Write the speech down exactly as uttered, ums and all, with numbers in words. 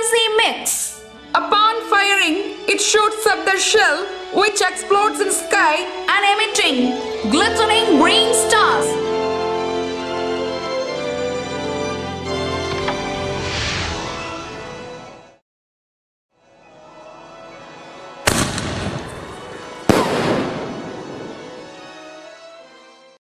spicy mix. Upon firing, it shoots up the shell, which explodes in sky and emitting glittering green stars.